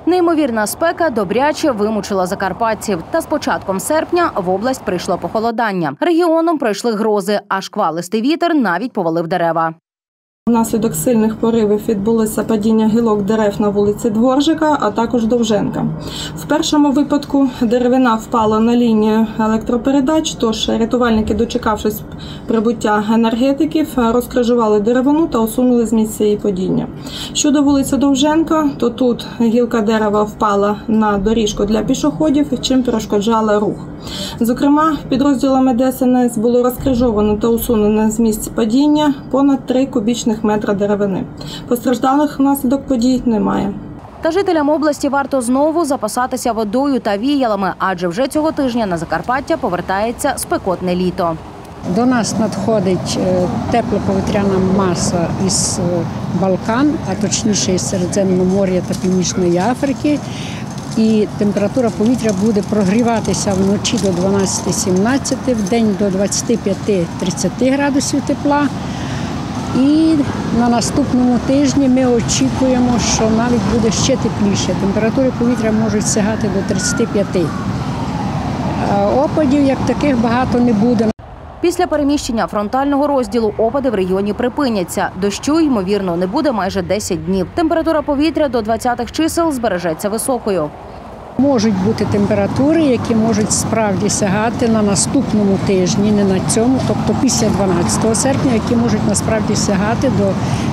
Неймовірна спека добряче вимучила закарпатців. Та з початком серпня в область прийшло похолодання. Регіоном пройшли грози, а шквалистий вітер навіть повалив дерева. Внаслідок сильних поривів відбулося падіння гілок дерев на вулиці Дворжика, а також Довженка. В першому випадку деревина впала на лінію електропередач, тож рятувальники, дочекавшись прибуття енергетиків, розкрижували деревину та усунули з місця її падіння. Щодо вулиці Довженка, то тут гілка дерева впала на доріжку для пішоходів, чим перешкоджала рух. Зокрема, підрозділами ДСНС було розкрижовано та усунено з місця падіння понад 3 кубічних метра деревини. Постраждалих внаслідок подій немає. Та жителям області варто знову запасатися водою та віялами, адже вже цього тижня на Закарпаття повертається спекотне літо. До нас надходить тепла повітряна маса із Балкан, а точніше із Середземномор'я та Північної Африки. І температура повітря буде прогріватися вночі до 12-17, вдень до 25-30 градусів тепла. І на наступному тижні ми очікуємо, що навіть буде ще тепліше. Температури повітря можуть сягати до 35. Опадів як таких багато не буде. Після переміщення фронтального розділу опади в регіоні припиняться. Дощу, ймовірно, не буде майже 10 днів. Температура повітря до 20-х чисел збережеться високою. Можуть бути температури, які можуть справді сягати на наступному тижні, не на цьому, тобто після 12 серпня, які можуть насправді сягати до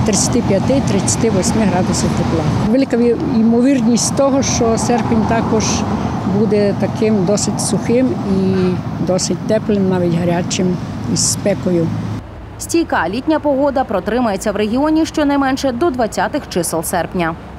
35-38 градусів тепла. Велика ймовірність того, що серпень також буде таким досить сухим і досить теплим, навіть гарячим із спекою. Стійка літня погода протримається в регіоні щонайменше до 20-х чисел серпня.